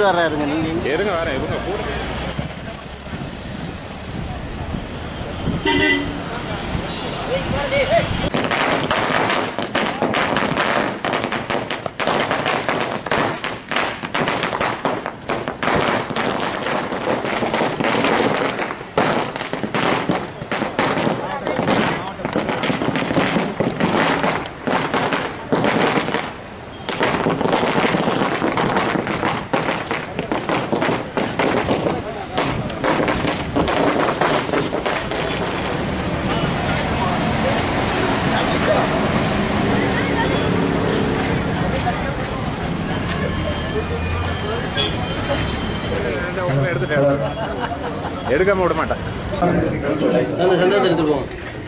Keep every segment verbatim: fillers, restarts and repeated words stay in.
கொண்டு வர்றாருங்க. நீங்க இருங்க வரேன் இவங்க கூட எடுக்காம விட மாட்டேன். எடுத்து போவோம்.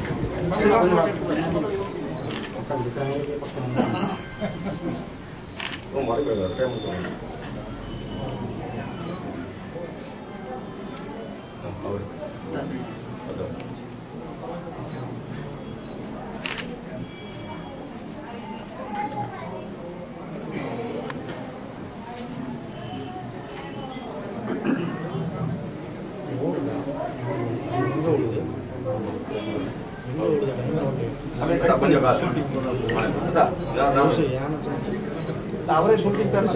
அவரே சொல்லிட்டாரு.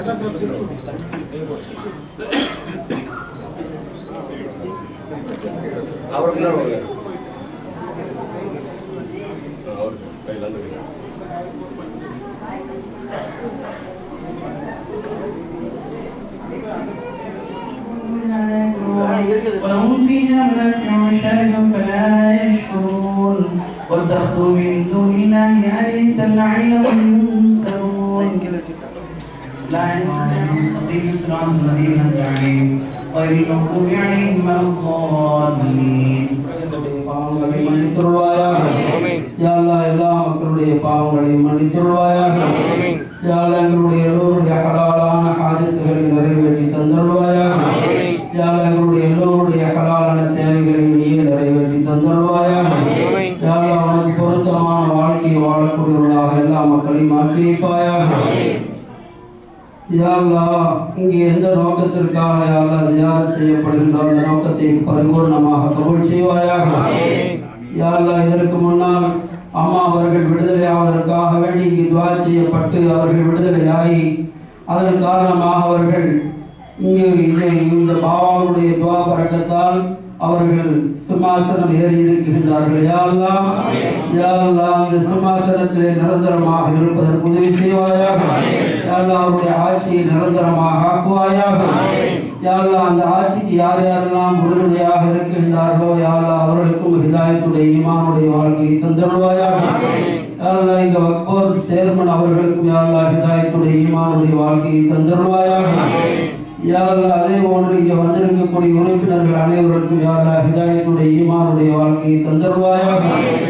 அவருக்கு ولهم فيها منافع وشارب فلا يشكرون واتخذوا من دون الله آلهة لعلهم ينصرون لا يستطيعون مستقيم صراط الذين أنعمت عليهم غير المغضوب عليهم ولا الضالين. யா அல்லாஹ் எல்லா மக்களுடைய பாவங்களையும் மன்னித்துள்வாயாக. யா அல்லாஹ் எங்களுடைய எல்லோருடைய ஹலாலான ஹாஜத்துகளை நிறைவேற்றி தந்தருள்வாயாக. யா அல்லாஹ் எங்களுடைய எல்லோருடைய ஹலாலான தேவைகளை நீயே நிறைவேற்றி தந்தருள்வாயாக. யா அல்லாஹ் உனக்கு பொருத்தமான வாழ்க்கையை வாழக்கூடியவர்களாக எல்லா மக்களையும் மாற்றி வைப்பாயாக. யா அல்லாஹ் இங்கே எந்த நோக்கத்திற்காக யா அல்லாஹ் ஜியாரத் செய்யப்படுகின்ற அந்த நோக்கத்தை பரிபூர்ணமாக கபூல் செய்வாயாக. யா அல்லாஹ் இதற்கு முன்னால் அம்மா அவர்கள் விடுதலையாவதற்காக வேண்டி இங்கு துஆ செய்யப்பட்டு அவர்கள் விடுதலையாகி அதன் காரணமாக அவர்கள் இங்கு இந்த பாபாவுடைய துஆ பரக்கத்தால் அவர்கள் சிம்மாசனம் ஏறி இருக்கின்றார்கள். யா அல்லாஹ் யா அல்லாஹ் அந்த சிம்மாசனத்திலே நிரந்தரமாக இருப்பதற்கு உதவி செய்வாயாக. யா அல்லாஹ் அவருடைய ஆட்சியை நிரந்தரமாக ஆக்குவாயாக. யா அல்லாஹ் அந்த ஆட்சிக்கு யார் யாரெல்லாம் உறுதுணையாக இருக்கின்றார்களோ யா அல்லாஹ் அவர்களுக்கும் ஹிதாயத்துடைய ஈமானுடைய வாழ்க்கையை தந்தருள்வாயாக. யா அல்லாஹ் இங்க வக்ஃபோர் சேர்மன் அவர்களுக்கும் யா அல்லாஹ் ஹிதாயத்துடைய ஈமானுடைய வாழ்க்கையை தந்தருள்வாயாக. யா அல்லாஹ் அதே போன்று இங்கே வந்திருக்கக்கூடிய உறுப்பினர்கள் அனைவருக்கும் யா அல்லாஹ் ஹிதாயத்துடைய ஈமானுடைய வாழ்க்கையை தந்தருள்வாயாக.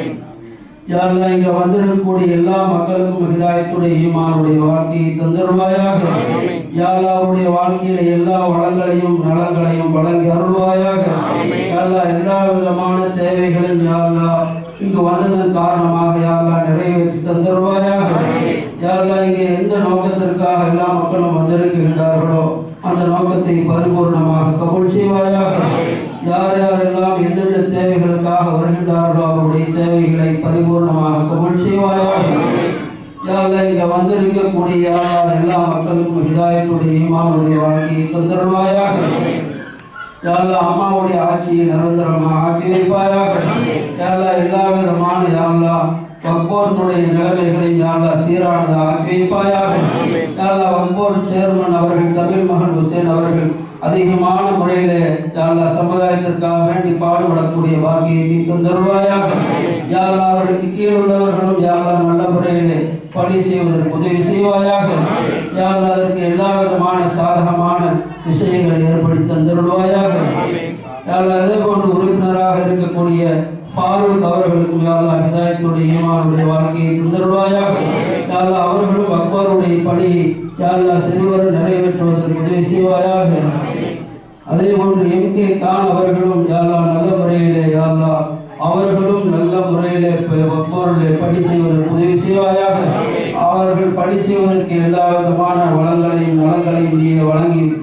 யா அல்லாஹ் இங்கே வந்திருக்கக்கூடிய எல்லா மக்களுக்கும் ஹிதாயத்துடைய ஈமானுடைய வாழ்க்கையை தந்தருள்வாயாக. யா அல்லாஹ் அவருடைய வாழ்க்கையில எல்லா வளங்களையும் நலங்களையும் வழங்கி அருள்வாயாக. யா அல்லாஹ் எல்லா விதமான தேவைகளையும் யா அல்லாஹ் இங்கு வந்ததன் காரணமாக யா அல்லாஹ் நிறைவேற்றி தந்தருள்வாயாக. யா அல்லாஹ் இங்கே எந்த நோக்கத்திற்காக எல்லா மக்களும் வந்திருக்கின்றார்களோ அந்த நோக்கத்தை பரிபூர்ணமாக கபூல் செய்வாயாக. யார் யாரெல்லாம் எந்தெந்த தேவைகளுக்காக வருகின்றார்களோ அவருடைய தேவைகளை பரிபூர்ணமாக கபூல் செய்வாயாக. யா அல்லாஹ் இங்க வந்திருக்கக்கூடிய யா அல்லாஹ் எல்லா மக்களுக்கும் ஹிதாயத்துடைய ஈமானுடைய வாழ்க்கையை தந்தருள்வாயாக. யா அல்லாஹ் அம்மாவுடைய ஆட்சியை நிரந்தரமாக ஆக்கி வைப்பாயாக. யா அல்லாஹ் எல்லா விதமான யா அல்லாஹ் வக்ஃபோருடைய நிலைமைகளை யா அல்லாஹ் சீரானதாக ஆக்கி வைப்பாயாக. யா அல்லாஹ் வக்ஃபோர் சேர்மன் அவர்கள் தமிழ் மகன் ஹுசேன் அவர்கள் அதிகமான முறையிலே யா அல்லாஹ் சமுதாயத்திற்காக வேண்டி பாடுபடக்கூடிய பாக்கியை நீ தந்தருள்வாயாக. யா அல்லாஹ் அவர்களுக்கு கீழ் உள்ளவர்களும் யா அல்லாஹ் நல்ல முறையிலே பணி செய்வதற்கு உதவி செய்வாயாக. யா அல்லாஹ் அதற்கு எல்லா விதமான சாதகமான விஷயங்களை ஏற்படுத்தி தந்தருள்வாயாக. யா அல்லாஹ் அதே போன்று உறுப்பினராக இருக்கக்கூடிய ஃபாரூக் அவர்களுக்கும் யா அல்லாஹ் ஹிதாயத்துடைய ஈமானுடைய வாழ்க்கையை தந்தருள்வாயாக. யா அல்லாஹ் அவர்களும் அக்பருடைய பணியை யா அல்லாஹ் சிறுவர் நிறைவேற்றுவதற்கு உதவி செய்வாயாக. அதே போன்று எம் கே கான் அவர்களும் யா அல்லாஹ் நல்ல முறையிலே யா அல்லாஹ் அவர்களும் நல்ல முறையிலே வக்ஃபோரிலே பணி செய்வதற்கு உதவி செய்வாயாக. அவர்கள் பணி செய்வதற்கு எல்லா விதமான வளங்களையும் நலங்களையும் நீ வழங்கி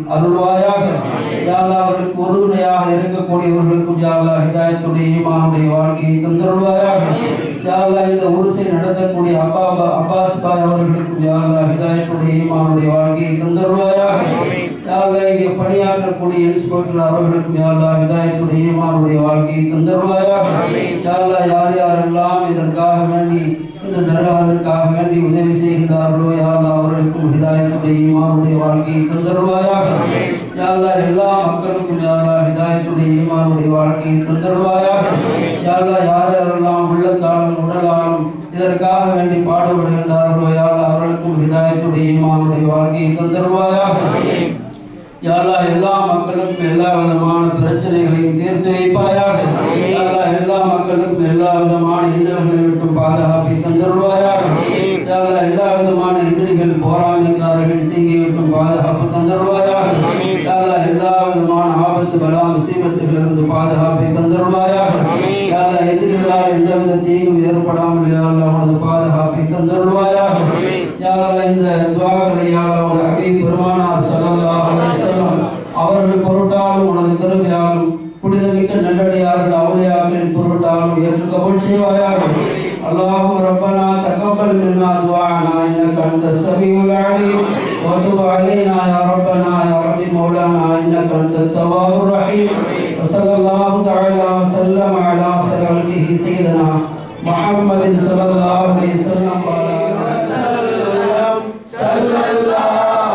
அருள்வாயாக. யா அல்லாஹ் அவர்களுக்கு உறுதுணையாக இருக்கக்கூடியவர்களுக்கும் யா அல்லாஹ் ஹிதாயத்துடைய ஈமானுடைய வாழ்க்கையை தந்தருள்வாயாக. யா அல்லாஹ் இந்த உருசை நடத்தக்கூடிய அப்பா அப்பாஸ் பாய் அவர்களுக்கும் யா அல்லாஹ் ஹிதாயத்துடைய ஈமானுடைய வாழ்க்கையை தந்தருள்வாயாக. யா அல்லாஹ் இங்கே பணியாற்றக்கூடிய இன்ஸ்பெக்டர் அவர்களுக்கும் யா அல்லாஹ் ஹிதாயத்துடைய ஈமானுடைய வாழ்க்கையை தந்தருள்வாயாக. யா அல்லாஹ் யார் யாரெல்லாம் இதற்காக வேண்டி இந்த தர்காவிற்காக வேண்டி உதவி செய்கின்றார்களோ யா அல்லாஹ் அவர்களுக்கும் ஹிதாயத்துடைய ஈமானுடைய வாழ்க்கையை தந்தருள்வாயாக. யா அல்லாஹ் எல்லா மக்களுக்கும் யா அல்லாஹ் ஹிதாயத்துடைய ஈமானுடைய வாழ்க்கையை தந்தருள்வாயாக. யா அல்லாஹ் யார் யாரெல்லாம் உள்ளத்தாலும் உடலாலும் இதற்காக வேண்டி பாடுபடுகின்றார்களோ யா அல்லாஹ் அவர்களுக்கும் ஹிதாயத்துடைய ஈமானுடைய வாழ்க்கையை தந்தருள்வாயாக. யா அல்லாஹ் எல்லா மக்களுக்கும் எல்லா விதமான பிரச்சனைகளையும் தீர்த்து வைப்பாயாக. யா அல்லாஹ் எல்லா மக்களுக்கும் எல்லா விதமான இன்னல்களை விட்டு பாதுகாப்பை தந்தருள்வாயாக. யா அல்லாஹ் எல்லா விதமான எதிரிகள் போராளிக்காரர்கள் தீங்கி விட்டும் பாதுகாப்பு தந்தருள்வாயாக. யா அல்லாஹ் எல்லா விதமான ஆபத்து பலா முசீபத்துகளிலிருந்து பாதுகாப்பை தந்தருள்வாயாக. யா அல்லாஹ் எதிரிகளால் எந்தவித தீங்கும் ஏற்படாமல் யா அல்லாஹ் உனது பாதுகாப்பை தந்தருள்வாயாக. யா அல்லாஹ் இந்த துஆக்களை யா அல்லாஹ் உனது ஹபீப் பெருமானார் ஸல்லல்லாஹு அலைஹி வஸல்லம் அவர்கள் பொருட்டாலும் உனது கருணையாலும் புனிதமிக்க நல்லடியார்கள் அவுலியாக்களின் பொருட்டாலும் ஏற்று கபூல் செய்வாயாக. அல்லாஹும்ம ரப்பனா தகப்பல் மின்னா துஆனா இன்னக அன்தஸ் ஸமீஉல் அலீம் வ துப் அலைனா யா ரப்பனா யா ரப்பி மௌலானா இன்னக அன்தத் தவ்வாபுர் ரஹீம். வ ஸல்லல்லாஹு தஆலா வ ஸல்லம அலா ஸல்லவாத்திஹி சய்யிதனா முஹம்மதின் ஸல்லல்லாஹு அலைஹி வஸல்லம் வ அலா வஸல்லம் ஸல்லல்லாஹு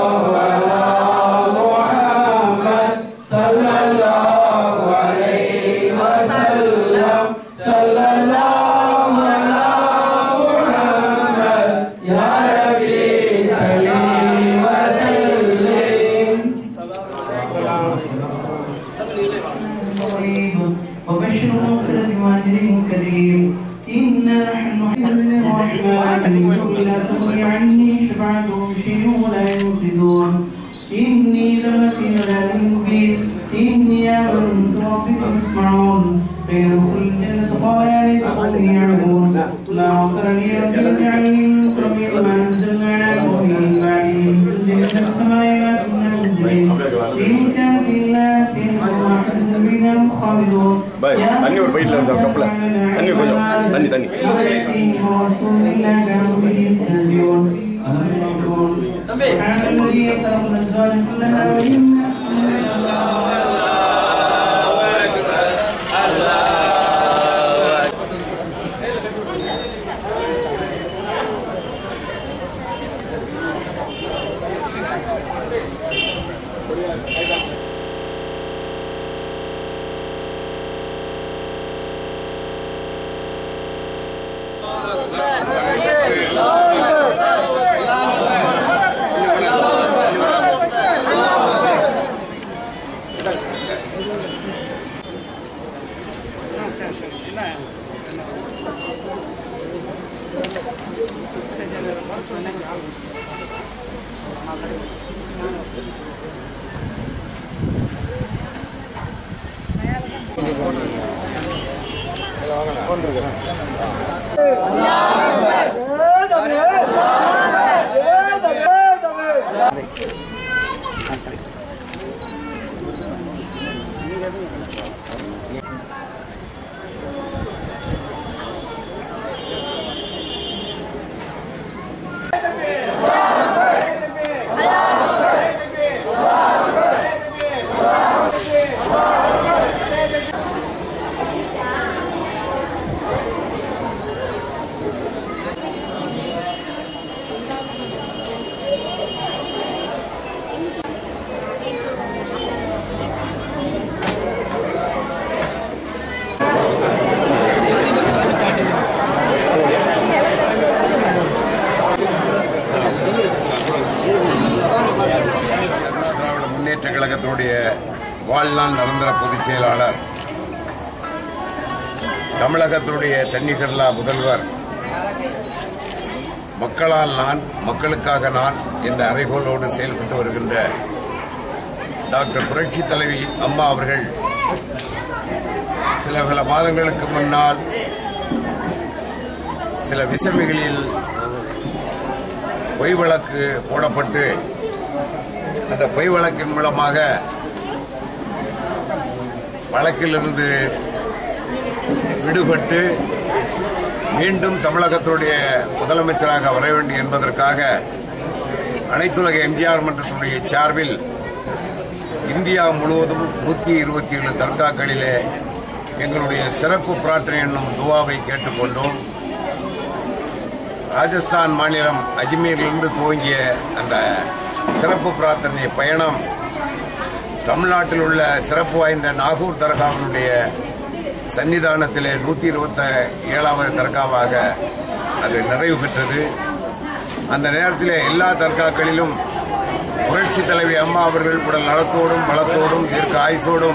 إني ذلك لا مبين إني آمنت ربكم اسمعون فيدخل الجنة قال يا ليت قومي يعلمون ما غفر لي ربي اجعلني من قبل ما أنزلنا على قومه من بعده من السماء ما كنا منزلين إن كانت إلا سنة واحدة بينهم خالدون தண்ணி ஒரு பைட்ல இருந்த கப்பல தண்ணி கொஞ்சம் தண்ணி தண்ணி رسول الله كانوا به يستهزئون سبحان الذي خلق الأزواج كلها ومما கழகத்தினுடைய வாழ்நாள் நிரந்தர பொதுச் செயலாளர், தமிழகத்தினுடைய தன்னிகர்லா முதல்வர், மக்களால் நான் மக்களுக்காக நான் என்ற அறைகோளோடு செயல்பட்டு வருகின்ற டாக்டர் புரட்சி தலைவி அம்மா அவர்கள் சில பல மாதங்களுக்கு முன்னால் சில விசமிகளில் பொய் வழக்கு போடப்பட்டு அந்த பொய் வழக்கின் மூலமாக வழக்கிலிருந்து விடுபட்டு மீண்டும் தமிழகத்துடைய முதலமைச்சராக வர வேண்டும் என்பதற்காக அனைத்துலக எம்ஜிஆர் மன்றத்தினுடைய சார்பில் இந்தியா முழுவதும் நூற்றி இருபத்தி ஏழு தர்காக்களிலே எங்களுடைய சிறப்பு பிரார்த்தனை என்னும் துவாவை கேட்டுக்கொண்டோம். ராஜஸ்தான் மாநிலம் அஜ்மீரிலிருந்து துவங்கிய அந்த சிறப்பு பிரார்த்தனை பயணம் தமிழ்நாட்டில் உள்ள சிறப்பு வாய்ந்த நாகூர் தர்காவினுடைய சன்னிதானத்திலே நூற்றி இருபத்தி ஏழாவது தர்காவாக அது நிறைவு பெற்றது. அந்த நேரத்தில் எல்லா தர்காக்களிலும் புரட்சி தலைவி அம்மா அவர்கள் உடல் நலத்தோடும் பலத்தோடும் தீர்க்க ஆயுசோடும்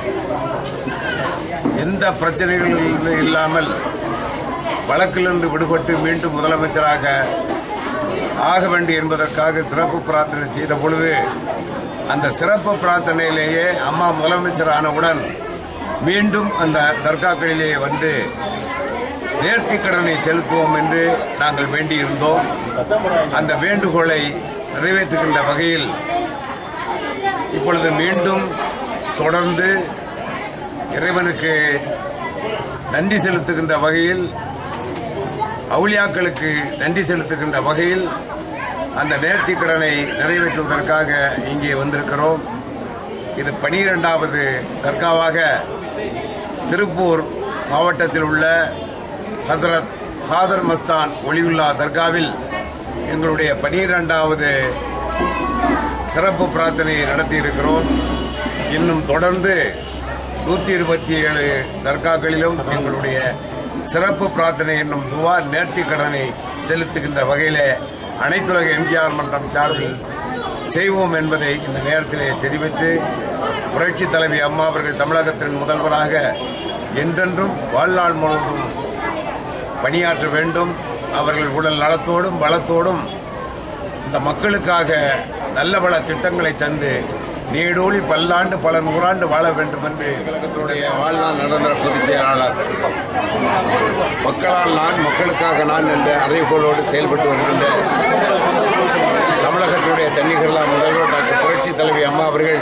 எந்த பிரச்சனைகளும் இல்லாமல் வழக்கிலிருந்து விடுபட்டு மீண்டும் முதலமைச்சராக ஆக வேண்டும் என்பதற்காக சிறப்பு பிரார்த்தனை செய்த பொழுது அந்த சிறப்பு பிரார்த்தனையிலேயே அம்மா முதலமைச்சர் ஆனவுடன் மீண்டும் அந்த தர்காக்களிலே வந்து நேர்த்தி கடனை செலுத்துவோம் என்று நாங்கள் வேண்டியிருந்தோம். அந்த வேண்டுகோளை நிறைவேற்றுகின்ற வகையில் இப்பொழுது மீண்டும் தொடர்ந்து இறைவனுக்கு நன்றி செலுத்துகின்ற வகையில், அவுலியாக்களுக்கு நன்றி செலுத்துகின்ற வகையில் அந்த நேர்த்தி கடனை நிறைவேற்றுவதற்காக இங்கே வந்திருக்கிறோம். இது பனிரெண்டாவது தர்காவாக திருப்பூர் மாவட்டத்தில் உள்ள ஹசரத் ஹாதர் மஸ்தான் ஒலியுல்லா தர்காவில் எங்களுடைய பனிரெண்டாவது சிறப்பு பிரார்த்தனை நடத்தி இருக்கிறோம். இன்னும் தொடர்ந்து நூற்றி இருபத்தி ஏழு தர்காக்களிலும் எங்களுடைய சிறப்பு பிரார்த்தனை என்னும் துவா நேர்த்தி கடனை செலுத்துகின்ற வகையிலே அனைத்துலக எம்ஜிஆர் மன்றம் சார்பில் செய்வோம் என்பதை இந்த நேரத்திலே தெரிவித்து, புரட்சி தலைவி அம்மா அவர்கள் தமிழகத்தின் முதல்வராக என்றென்றும் வாழ்நாள் முழுவதும் பணியாற்ற வேண்டும். அவர்கள் உடல் நலத்தோடும் பலத்தோடும் இந்த மக்களுக்காக நல்ல பல திட்டங்களை தந்து நீடூழி பல்லாண்டு பல நூறாண்டு வாழ வேண்டும் என்று தமிழகத்துடைய வாழ்நாள் நிரந்தர பொதுச் செயலாளர் மக்களால் நான் மக்களுக்காக நான் என்ற அறைகோளோடு செயல்பட்டு வருகின்ற தமிழகத்துடைய தன்னிகர்லா முதல்வர் டாக்டர் புரட்சி தலைவி அம்மா அவர்கள்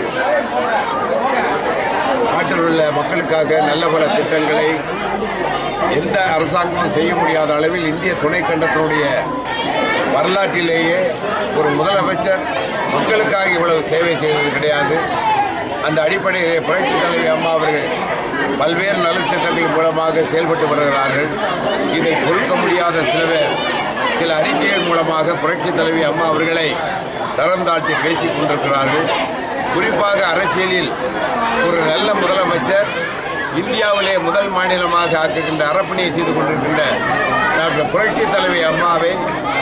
நாட்டில் உள்ள மக்களுக்காக நல்ல பல திட்டங்களை எந்த அரசாங்கமும் செய்ய முடியாத அளவில் இந்திய துணைக்கண்டத்தினுடைய வரலாற்றிலேயே ஒரு முதலமைச்சர் மக்களுக்காக இவ்வளவு சேவை செய்வது கிடையாது. அந்த அடிப்படையிலே புரட்சி தலைவி அம்மா அவர்கள் பல்வேறு நலத்திட்டங்கள் மூலமாக செயல்பட்டு வருகிறார்கள். இதை பொறுக்க முடியாத சில பேர் சில அறிக்கைகள் மூலமாக புரட்சி தலைவி அம்மா அவர்களை தரம் தாழ்த்தி பேசிக் கொண்டிருக்கிறார்கள். குறிப்பாக அரசியலில் ஒரு நல்ல முதலமைச்சர் இந்தியாவிலே முதல் மாநிலமாக ஆக்குகின்ற அரப்பணியை செய்து கொண்டிருக்கின்ற டாக்டர் புரட்சி தலைவி அம்மாவை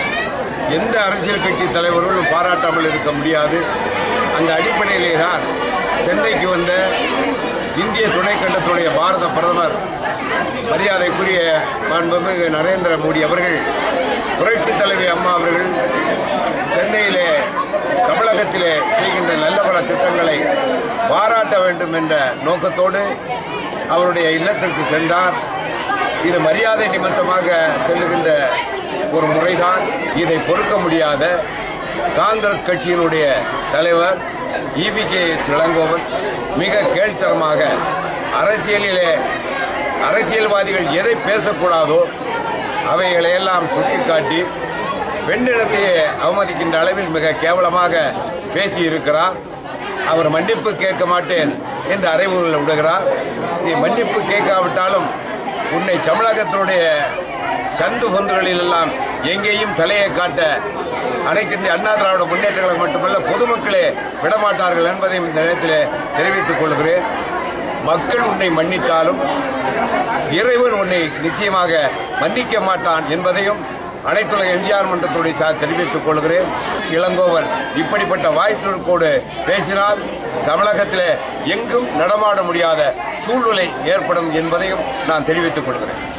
எந்த அரசியல் கட்சி தலைவர்களும் பாராட்டாமல் இருக்க முடியாது. அந்த அடிப்படையிலே தான் சென்னைக்கு வந்த இந்திய துணைக்கண்டத்துடைய பாரத பிரதமர் மரியாதைக்குரிய மாண்புமிகு நரேந்திர மோடி அவர்கள் புரட்சி தலைவி அம்மா அவர்கள் சென்னையிலே தமிழகத்திலே செய்கின்ற நல்ல பல திட்டங்களை பாராட்ட வேண்டும் என்ற நோக்கத்தோடு அவருடைய இல்லத்திற்கு சென்றார். இது மரியாதை நிமித்தமாக செல்லுகின்ற ஒரு முறைதான். இதை பொறுக்க முடியாத காங்கிரஸ் கட்சியினுடைய தலைவர் இவி கே எஸ் இளங்கோவன் மிக கேள்வித்தரமாக அரசியலிலே அரசியல்வாதிகள் எதை பேசக்கூடாதோ அவைகளையெல்லாம் சுட்டிக்காட்டி பெண்ணிடத்தையே அவமதிக்கின்ற அளவில் மிக கேவலமாக பேசியிருக்கிறார். அவர் மன்னிப்பு கேட்க மாட்டேன் என்று அறிவுறுத்தல் விடுகிறார். நீ மன்னிப்பு கேட்காவிட்டாலும் உன்னை தமிழகத்தினுடைய சந்து பொந்துகளில் எல்லாம் எங்கேயும் தலையை காட்ட அனைத்து இந்திய அண்ணா திராவிட முன்னேற்றங்களை மட்டுமல்ல பொதுமக்களே விடமாட்டார்கள் என்பதையும் இந்த நேரத்தில் தெரிவித்துக் கொள்கிறேன். மக்கள் உன்னை மன்னித்தாலும் இறைவன் உன்னை நிச்சயமாக மன்னிக்க மாட்டான் என்பதையும் அனைத்துலக எம்ஜிஆர் மன்றத்துடைய சார் தெரிவித்துக் கொள்கிறேன். இளங்கோவன் இப்படிப்பட்ட வாய்ப்புகளோடு பேசினால் தமிழகத்திலே எங்கும் நடமாட முடியாத சூழ்நிலை ஏற்படும் என்பதையும் நான் தெரிவித்துக் கொள்கிறேன்.